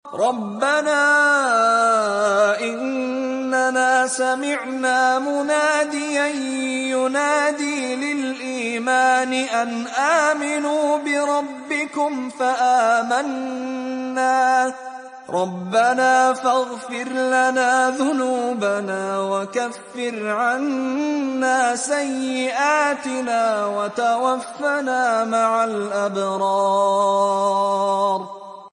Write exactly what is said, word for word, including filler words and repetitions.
ربنا إننا سمعنا مناديا ينادي للإيمان أن آمنوا بربكم فآمنا ربنا فاغفر لنا ذنوبنا وكفر عنا سيئاتنا وتوفنا مع الأبرار